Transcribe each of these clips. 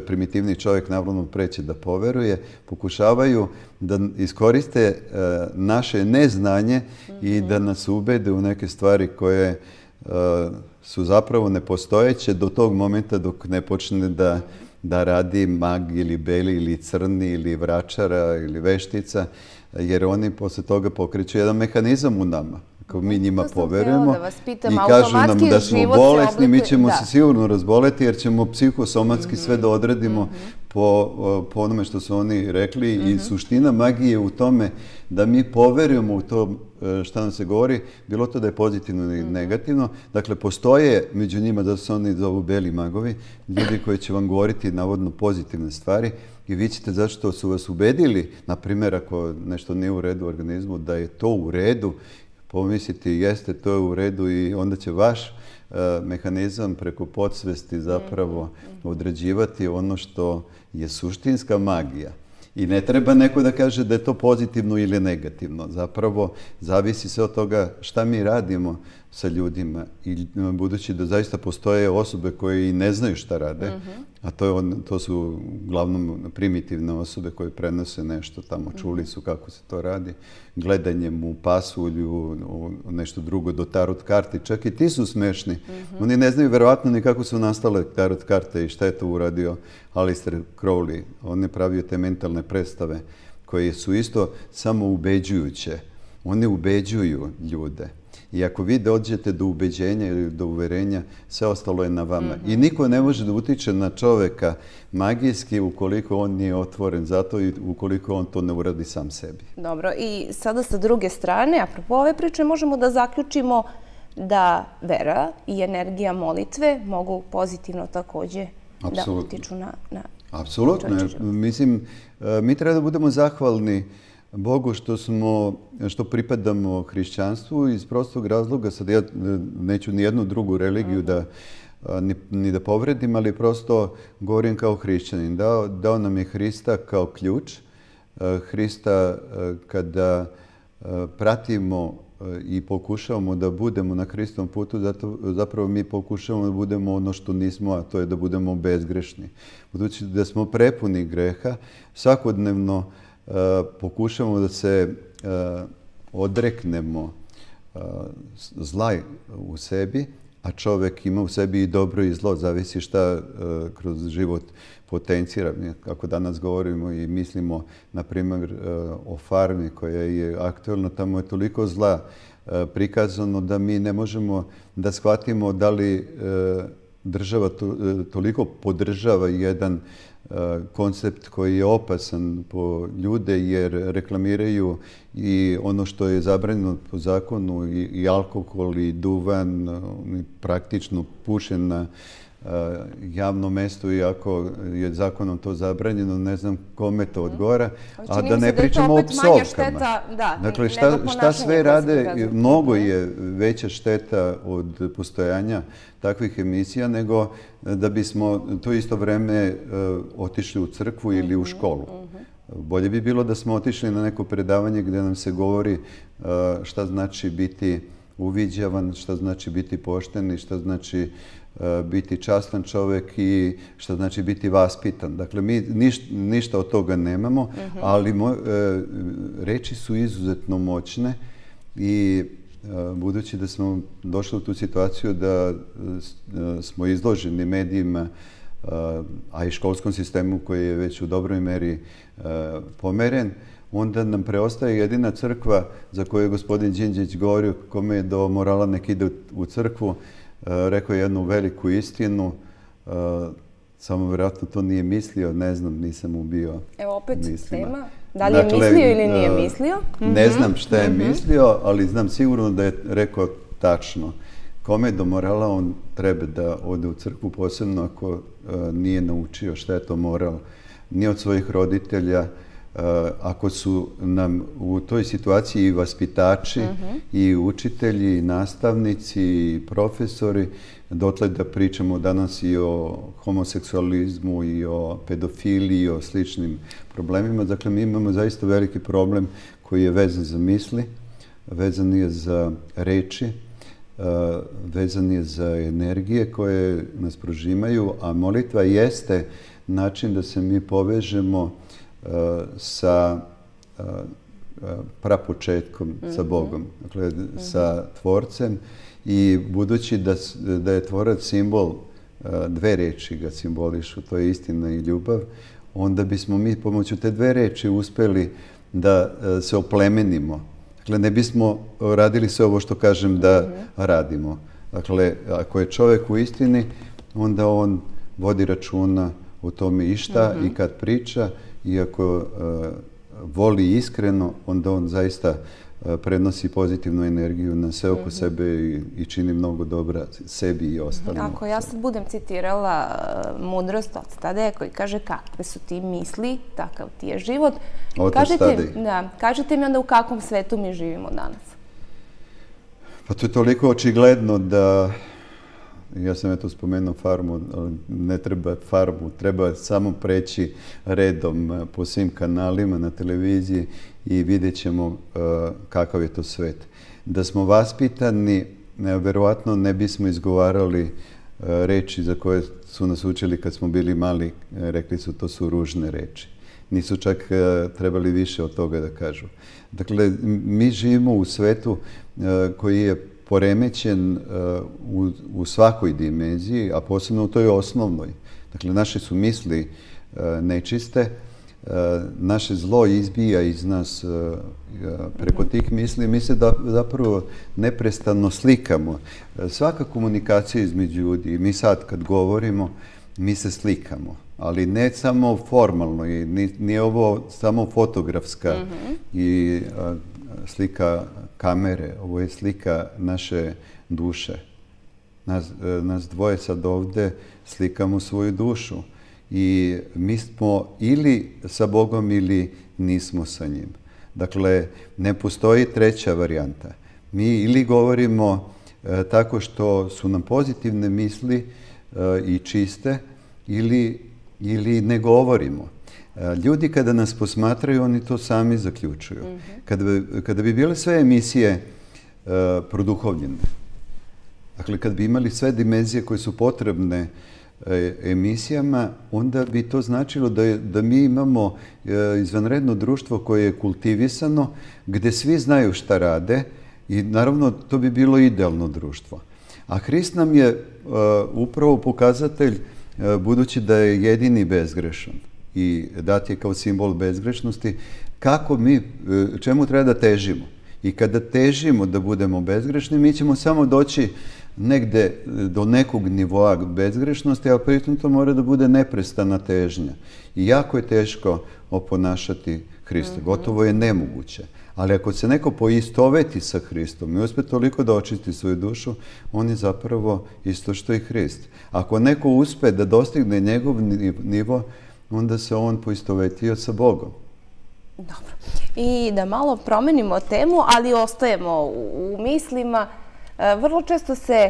primitivni čovjek naravno preće da poveruje, pokušavaju da iskoriste naše neznanje i da nas ubede u neke stvari koje su zapravo nepostojeće do tog momenta dok ne počne da radi mag ili beli ili crni ili vračara ili veštica, jer oni posle toga pokreću jedan mehanizam u nama. Ako mi njima poverujemo i kažu nam da smo bolesni, mi ćemo se sigurno razboleti jer ćemo psihosomatski sve da odradimo po onome što su oni rekli i suština magije u tome da mi poverujemo u to šta nam se govori, bilo to da je pozitivno ili negativno. Dakle, postoje među njima, da su oni zovu beli magovi, ljudi koji će vam govoriti navodno pozitivne stvari i vi ćete, zašto su vas ubedili, na primjer, ako nešto nije u redu u organizmu, da je to u redu, pomisliti jeste, to je u redu i onda će vaš mehanizam preko podsvesti zapravo određivati ono što je suštinska magija. I ne treba neko da kaže da je to pozitivno ili negativno. Zapravo, zavisi se od toga šta mi radimo sa ljudima. I budući da zaista postoje osobe koje i ne znaju šta rade, a to su uglavnom primitivne osobe koje prenose nešto tamo, čuli su kako se to radi, gledanjem u pasulju, nešto drugo do tarot karti, čak i ti su smešni. Oni ne znaju verovatno ni kako su nastale tarot karte i šta je to uradio Aleister Crowley. On je pravio te mentalne predstave koje su isto samo ubeđujuće. One ubeđuju ljude. I ako vi dođete do ubeđenja ili do uverenja, sve ostalo je na vama. I niko ne može da utiče na čoveka magijski ukoliko on nije otvoren zato i ukoliko on to ne uradi sam sebi. Dobro, i sada sa druge strane, apropo ove priče, možemo da zaključimo da vera i energija molitve mogu pozitivno takođe da utiču na apsolutno. Mislim, mi treba da budemo zahvalni Bogu što pripadamo hrišćanstvu iz prostog razloga. Sad ja neću ni jednu drugu religiju ni da povredim, ali prosto govorim kao hrišćanin. Dao nam je Hrista kao ključ. Hrista kada pratimo i pokušavamo da budemo na Hristovom putu, zapravo mi pokušavamo da budemo ono što nismo, a to je da budemo bezgrešni. Budući da smo prepuni greha, svakodnevno pokušamo da se odreknemo zla u sebi, a čovek ima u sebi i dobro i zlo, zavisi šta kroz život potencira. Kako danas govorimo i mislimo, na primjer, o farmi koja je aktualna, tamo je toliko zla prikazano da mi ne možemo da shvatimo da li država toliko podržava jedan koncept koji je opasan po ljude jer reklamiraju i ono što je zabranjeno po zakonu i alkohol i duvan, praktično pušen na javnom mestu, iako je zakonom to zabranjeno, ne znam kome to odgovara, a da ne pričamo o psovkama. Dakle, šta sve rade, mnogo je veća šteta od postojanja takvih emisija nego da bismo to isto vreme otišli u crkvu ili u školu. Bolje bi bilo da smo otišli na neko predavanje gde nam se govori šta znači biti uviđavan, šta znači biti pošten i šta znači biti častan čovek i šta znači biti vaspitan. Dakle, mi ništa od toga nemamo, ali reči su izuzetno moćne i budući da smo došli u tu situaciju da smo izloženi medijima, a i školskom sistemu koji je već u dobroj meri pomeren, onda nam preostaje jedina crkva za koju je gospodin Đinđić govorio, kome je do morala nek ide u crkvu, rekao je jednu veliku istinu, samo vjerojatno to nije mislio, ne znam, nisam mu bio mislima. Evo opet tema, da li je mislio ili nije mislio? Ne znam šta je mislio, ali znam sigurno da je rekao tačno. Kome do morala on treba da ode u crkvu, posebno ako nije naučio šta je to moral, ni od svojih roditelja, ako su nam u toj situaciji i vaspitači, i učitelji, i nastavnici, i profesori, dotle da pričamo danas i o homoseksualizmu, i o pedofiliji, i o sličnim problemima. Dakle, mi imamo zaista veliki problem koji je vezan za misli, vezan je za reči, vezan je za energije koje nas prožimaju, a molitva jeste način da se mi povežemo sa prapočetkom, sa Bogom, dakle, sa Tvorcem. I budući da je Tvorac simbol, dve reči ga simbolišu, to je istina i ljubav, onda bismo mi pomoću te dve reči uspeli da se oplemenimo. Dakle, ne bismo radili sve ovo što kažem da radimo. Dakle, ako je čovjek u istini, onda on vodi računa o tome i šta i kad priča, i ako voli iskreno, onda on zaista prenosi pozitivnu energiju na sve oko sebe i čini mnogo dobra sebi i ostalima. Ako ja sad budem citirala mudrost od Tadeja koji kaže kakve su ti misli, takav ti je život. Kažete mi onda u kakvom svetu mi živimo danas? Pa to je toliko očigledno da, ja sam eto spomenuo farmu, ne treba farmu, treba samo preći redom po svim kanalima na televiziji i vidjet ćemo kakav je to svet. Da smo vaspitani, verovatno ne bismo izgovarali reči za koje su nas učili kad smo bili mali, rekli su to su ružne reči. Nisu čak trebali više od toga da kažu. Dakle, mi živimo u svetu koji je poremećen u svakoj dimenziji, a posebno u toj osnovnoj. Dakle, naše su misli nečiste, naše zlo izbija iz nas preko tih misli. Mi se zapravo neprestano slikamo. Svaka komunikacija između ljudi, mi sad kad govorimo, mi se slikamo. Ali ne samo formalno, nije ovo samo fotografska i slika kamere, ovo je slika naše duše. Nas dvoje sad ovdje slikamo svoju dušu i mi smo ili sa Bogom ili nismo sa njim. Dakle, ne postoji treća varijanta. Mi ili govorimo tako što su nam pozitivne misli i čiste, ili ne govorimo. Ljudi kada nas posmatraju, oni to sami zaključuju. Kada bi bile sve emisije produhovljene, dakle, kad bi imali sve dimenzije koje su potrebne emisijama, onda bi to značilo da mi imamo izvanredno društvo koje je kultivisano, gdje svi znaju šta rade i naravno to bi bilo idealno društvo. A Hrist nam je upravo pokazatelj, budući da je jedini bezgrešan i dat je kao simbol bezgrešnosti, kako mi, čemu treba da težimo. I kada težimo da budemo bezgrešni, mi ćemo samo doći negde do nekog nivoa bezgrešnosti, a pritom to mora da bude neprestana težnja. I jako je teško oponašati Hrista. Gotovo je nemoguće. Ali ako se neko poistoveti sa Hristom i uspe toliko da očisti svoju dušu, on je zapravo isto što i Hrist. Ako neko uspe da dostigne njegov nivo, onda se on poistovetio sa Bogom. Dobro. I da malo promenimo temu, ali ostajemo u mislima. Vrlo često se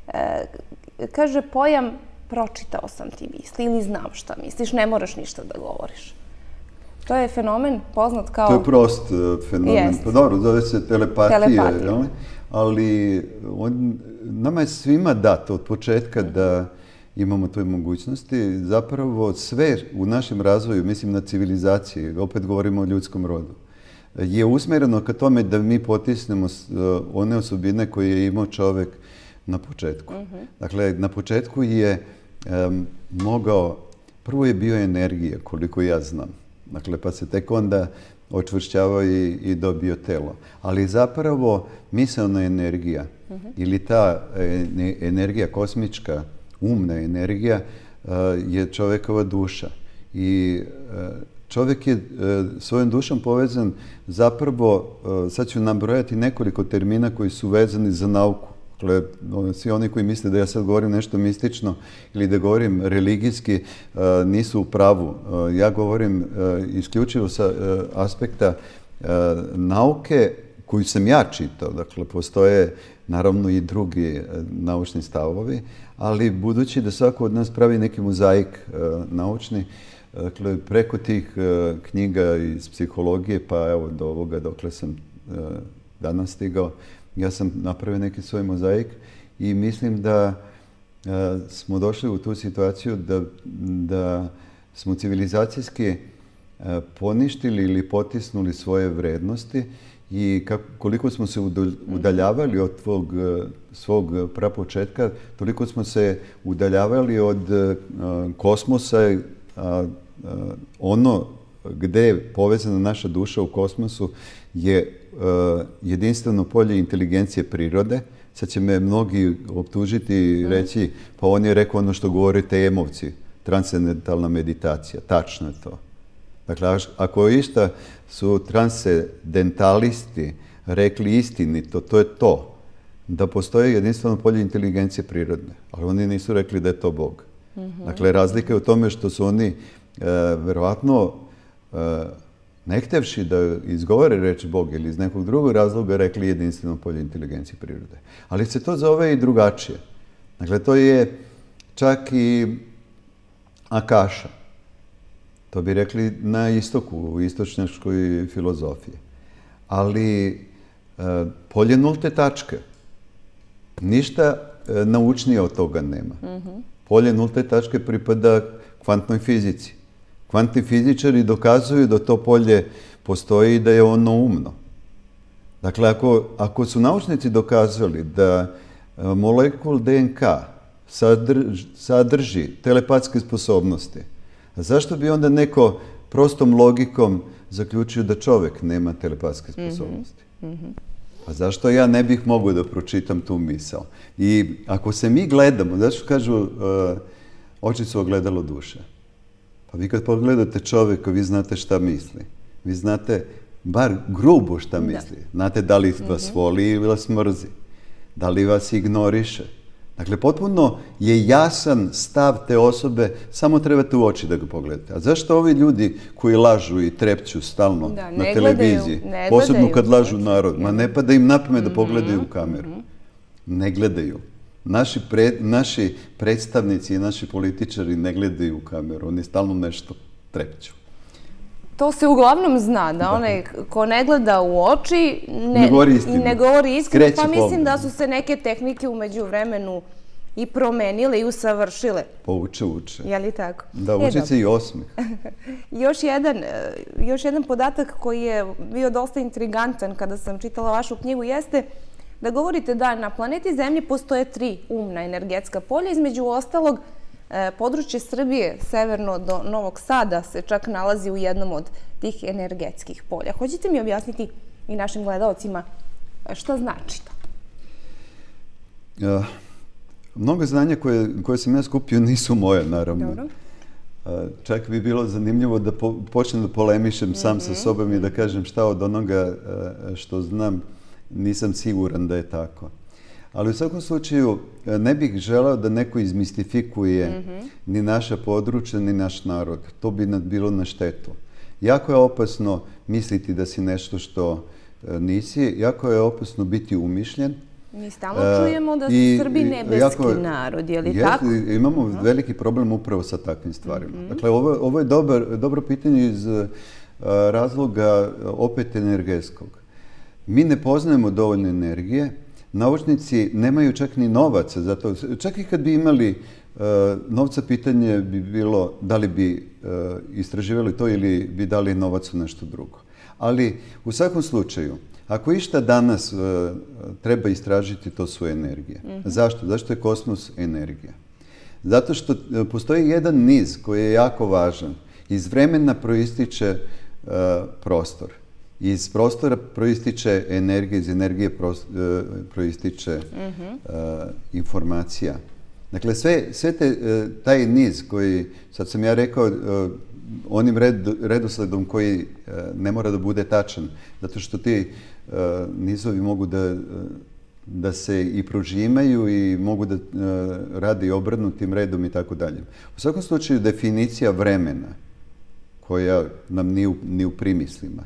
kaže pojam pročitao sam ti misli ili znam šta misliš, ne moraš ništa da govoriš. To je fenomen poznat kao... To je prost fenomen. Pa dobro, zove se telepatija. Ali nama je svima dato od početka da imamo toj mogućnosti. Zapravo sve u našem razvoju, mislim na civilizaciji, opet govorimo o ljudskom rodu, je usmjereno ka tome da mi potisnemo one osobine koje je imao čovjek na početku. Dakle, na početku je mogao, prvo je bio energija, koliko ja znam. Dakle, pa se tek onda očvršćavao i dobio telo. Ali zapravo misaona energija ili ta energija kosmička, umna energija je čovjekova duša. I čovjek je svojom dušom povezan zapravo, sad ću nabrojati nekoliko termina koji su vezani za nauku. Dakle, svi oni koji misle da ja sad govorim nešto mistično ili da govorim religijski, nisu u pravu. Ja govorim isključivo sa aspekta nauke koju sam ja čitao. Dakle, postoje naravno i drugi naučni stavovi, ali budući da svako od nas pravi neki mozaik naučni, dakle, preko tih knjiga iz psihologije, pa evo do ovoga dokle sam danas stigao, ja sam napravio neki svoj mozaik i mislim da smo došli u tu situaciju da smo civilizacijski poništili ili potisnuli svoje vrednosti i koliko smo se udaljavali od svog prapočetka, toliko smo se udaljavali od kosmosa. Ono gde je povezana naša duša u kosmosu je jedinstveno polje inteligencije prirode. Sad će me mnogi optužiti i reći, pa on je rekao ono što govore temovci, transcendentalna meditacija. Tačno je to. Dakle, ako išta su transcendentalisti rekli istinito, to je to, da postoje jedinstveno polje inteligencije prirodne, ali oni nisu rekli da je to Bog. Dakle, razlika je u tome što su oni verovatno ne htevši da izgovore reč Bog ili iz nekog drugog razloga rekli jedinstveno polje inteligencije prirode. Ali se to zove i drugačije. Dakle, to je čak i akaša. To bi rekli na istoku, u istočnjačkoj filozofiji. Ali polje nulte tačke. Ništa naučnije od toga nema. Polje nulte tačke pripada kvantnoj fizici. Kvantni fizičari dokazuju da to polje postoji i da je ono umno. Dakle, ako su naučnici dokazali da molekul DNK sadrži telepatske sposobnosti, a zašto bi onda neko prostom logikom zaključio da čovek nema telepatske sposobnosti? A zašto ja ne bih mogao da pročitam tu misao? I ako se mi gledamo, zašto kažu oči su ogledalo duše? Pa vi kad pogledate čoveka, vi znate šta misli. Vi znate bar grubo šta misli. Znate da li vas voli ili vas mrzi. Da li vas ignoriše. Dakle, potpuno je jasan stav te osobe, samo trebate u oči da ga pogledate. A zašto ovi ljudi koji lažu i trepću stalno na televiziji, posebno kad lažu narod, ma ne pada im na pamet da pogledaju u kameru. Ne gledaju. Naši predstavnici i naši političari ne gledaju u kameru, oni stalno nešto trepću. To se uglavnom zna, da onaj ko ne gleda u oči i ne govori istinu, pa mislim da su se neke tehnike umeđu vremenu i promenile i usavršile. Pa uče. Je li tako? Da, uče se i osmeh. Još jedan podatak koji je bio dosta intrigantan kada sam čitala vašu knjigu jeste da govorite da na planeti Zemlji postoje 3 umna energetska polja, između ostalog područje Srbije, severno do Novog Sada, se čak nalazi u jednom od tih energetskih polja. Hoćete mi objasniti i našim gledalcima šta znači to? Mnogo znanja koje sam ja skupio nisu moje, naravno. Dobro. Čak bi bilo zanimljivo da počnem da polemišem sam sa sobom i da kažem šta od onoga što znam nisam siguran da je tako. Ali u svakom slučaju ne bih želeo da neko izmistifikuje ni naša područja, ni naš narod. To bi bilo na štetu. Jako je opasno misliti da si nešto što nisi. Jako je opasno biti umišljen. Mi stalno čujemo da su Srbi nebeski narod, je li tako? Imamo veliki problem upravo sa takvim stvarima. Dakle, ovo je dobro pitanje iz razloga opet energetskog. Mi ne poznajemo dovoljno energije. Naučnici nemaju čak ni novaca za to. Čak i kad bi imali novca, pitanje bi bilo da li bi istraživali to ili bi dali novac u nešto drugo. Ali u svakom slučaju, ako išta danas treba istražiti, to su energije. Zašto? Zašto je kosmos energija? Zato što postoji jedan niz koji je jako važan. Iz vremena proističe prostor. Iz prostora proističe energija, iz energije proističe informacija. Dakle, sve taj niz koji, sad sam ja rekao, onim redosledom koji ne mora da bude tačan, zato što ti nizovi mogu da se i prožimaju i mogu da rade i obrnutim redom i tako dalje. U svakom slučaju, definicija vremena, koja nam ni u primislima,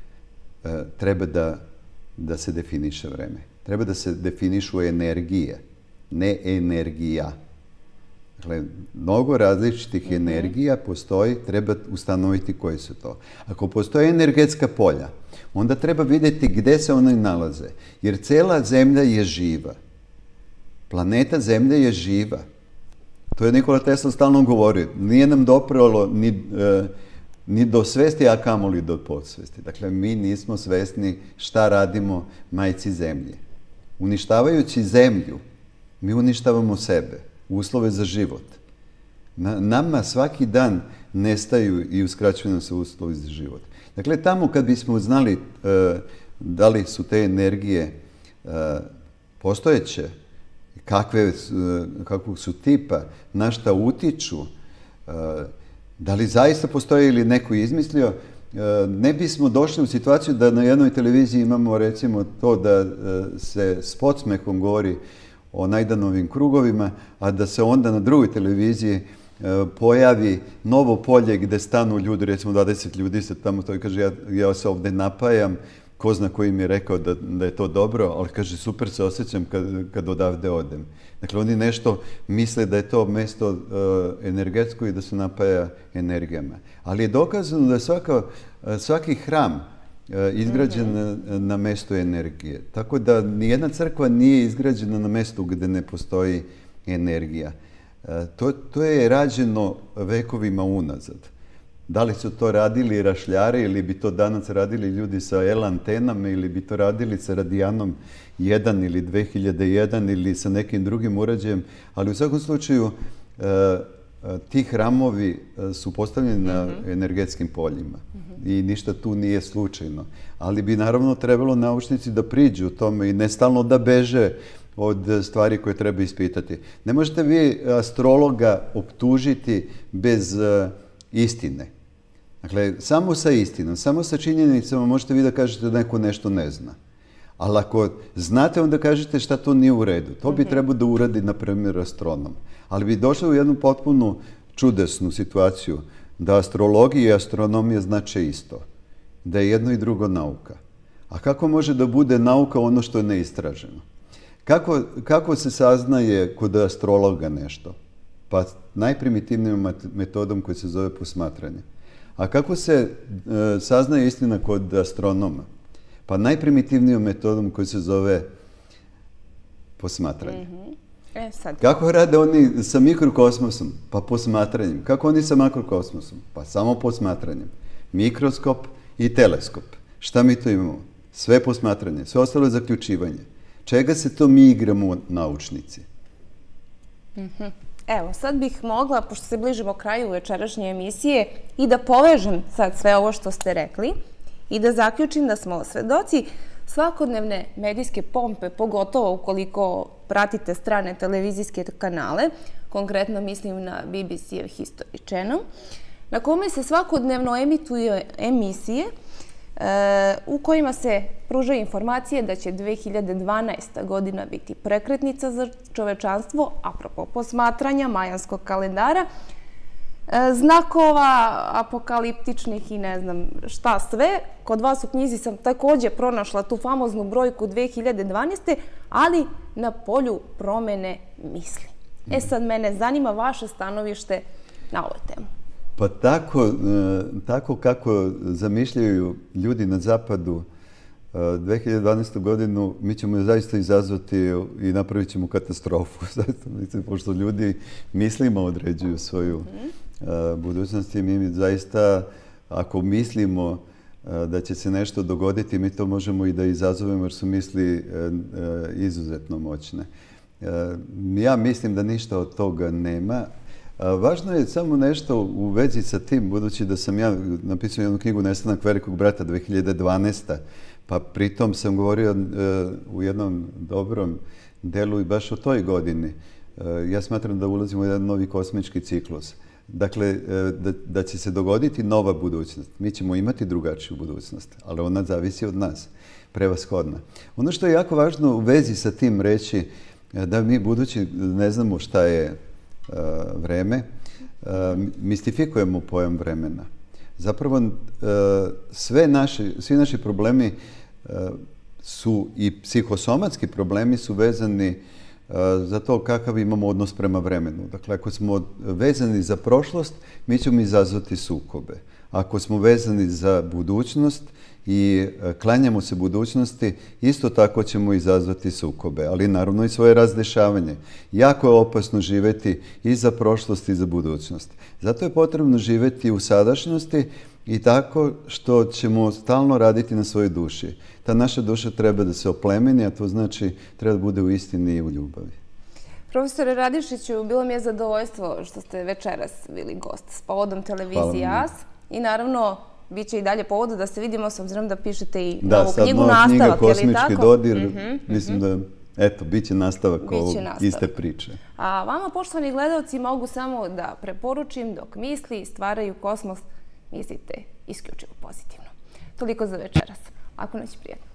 treba da se definiše vreme. Treba da se definišu energije, ne energija. Dakle, mnogo različitih energija postoji, treba ustanoviti koje su to. Ako postoje energetska polja, onda treba vidjeti gde se one nalaze. Jer cela Zemlja je živa. Planeta Zemlja je živa. To je Nikola Tesla stalno govorio. Nije nam dopralo ni do svesti, a kamoli do podsvesti. Dakle, mi nismo svesni šta radimo majci zemlje. Uništavajući zemlju, mi uništavamo sebe, uslove za život. Nama svaki dan nestaju i uskraćuju nam se uslovi za život. Dakle, tamo kad bismo znali da li su te energije postojeće, kakvog su tipa, na šta utiču, da li zaista postoje ili neko izmislio, ne bismo došli u situaciju da na jednoj televiziji imamo recimo to da se s podsmehom govori o Najdanovim krugovima, a da se onda na drugoj televiziji pojavi novo polje gde stanu ljudi, recimo 20 ljudi se tamo to i kaže ja se ovde napajam, ko zna koji mi je rekao da je to dobro, ali kaže super se osjećam kad odavde odem. Dakle, oni nešto misle da je to mesto energetsko i da se napaja energijama. Ali je dokazano da je svaki hram izgrađen na mestu energije. Tako da nijedna crkva nije izgrađena na mestu gde ne postoji energija. To je rađeno vekovima unazad. Da li su to radili rašljari ili bi to danas radili ljudi sa L antenama ili bi to radili sa radijanom 1 ili 2001 ili sa nekim drugim uređajem, ali u svakom slučaju ti hramovi su postavljeni na energetskim poljima i ništa tu nije slučajno. Ali bi naravno trebalo naučnici da priđu tome i ne stalno da beže od stvari koje treba ispitati. Ne možete vi astrologa optužiti bez istine. Dakle, samo sa istinom, samo sa činjenicama možete vi da kažete da neko nešto ne zna. Ali ako znate, onda kažete šta to nije u redu. To bi trebao da uradi, na primjer, astronom. Ali bi došli u jednu potpuno čudesnu situaciju da astrologija i astronomija znače isto. Da je jedno i drugo nauka. A kako može da bude nauka ono što je neistraženo? Kako se saznaje kod astrologa nešto? Pa najprimitivnijom metodom koja se zove posmatranje. A kako se saznaje istina kod astronoma? Pa najprimitivnijom metodom koja se zove posmatranje. Kako rade oni sa mikrokosmosom? Pa posmatranjem. Kako oni sa makrokosmosom? Pa samo posmatranjem. Mikroskop i teleskop. Šta mi to imamo? Sve posmatranje, sve ostalo je zaključivanje. Čega se to mi igramo naučnici? Evo, sad bih mogla, pošto se bližimo kraju večerašnje emisije, i da povežem sad sve ovo što ste rekli i da zaključim da smo svedoci svakodnevne medijske pompe, pogotovo ukoliko pratite strane televizijske kanale, konkretno mislim na BBC-ev History Channel, na kome se svakodnevno emituju emisije u kojima se pružaju informacije da će 2012. godina biti prekretnica za čovečanstvo, apropo posmatranja majanskog kalendara, znakova apokaliptičnih i ne znam šta sve. Kod vas u knjizi sam takođe pronašla tu famoznu brojku 2012. ali na polju promene misli. Sad mene zanima vaše stanovište na ovu temu. Pa tako kako zamišljaju ljudi na zapadu 2012. godinu, mi ćemo je zaista izazvati i napravit ćemo katastrofu. Pošto ljudi mislima određuju svoju budućnost i mi zaista, ako mislimo da će se nešto dogoditi, mi to možemo i da izazovemo jer su misli izuzetno moćne. Ja mislim da ništa od toga nema. Važno je samo nešto u vezi sa tim, budući da sam ja napisao jednu knjigu Nestanak velikog brata 2012. Pa pritom sam govorio u jednom dobrom delu i baš o toj godini. Ja smatram da ulazimo u jedan novi kosmički ciklus. Dakle, da će se dogoditi nova budućnost. Mi ćemo imati drugačiju budućnost, ali ona zavisi od nas, prevashodna. Ono što je jako važno u vezi sa tim reći, da mi budući ne znamo šta je vreme, mistifikujemo pojam vremena. Zapravo, svi naši problemi su i psihosomatski problemi su vezani za to kakav imamo odnos prema vremenu. Dakle, ako smo vezani za prošlost, mi ćemo izazvati sukobe. ako smo vezani za budućnost i klanjamo se budućnosti, isto tako ćemo izazvati sukobe, ali naravno i svoje razdešavanje. Jako je opasno živjeti i za prošlost i za budućnost. Zato je potrebno živjeti u sadašnjosti i tako što ćemo stalno raditi na svojoj duši. Ta naša duša treba da se oplemeni, a to znači treba da bude u istini i u ljubavi. Profesore Radišiću, bilo mi je zadovoljstvo što ste večeras bili gost s povodom televizije AS i naravno bit će i dalje povoda da se vidimo s obzirom da pišete i novu knjigu, nastavak, je li tako? Da, sad nova knjiga Kosmički dodir, mislim da, eto, bit će nastavak iste priče. A vama, poštovani gledalci, mogu samo da preporučim dok misli stvaraju kosmos, mislite isključivo pozitivno. Toliko za večeras. Ako noć prijatno.